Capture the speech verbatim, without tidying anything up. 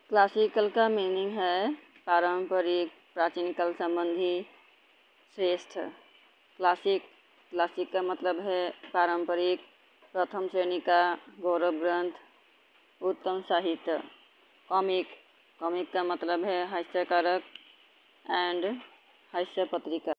Classical का meaning है पारंपरिक, प्राचीन काल संबंधी, श्रेष्ठ। क्लासिक क्लासिक का मतलब है पारंपरिक, प्रथम श्रेणी का, गौरव ग्रंथ, उत्तम साहित्य। कॉमिक कॉमिक का मतलब है हास्यकारक एंड हास्य पत्रिका।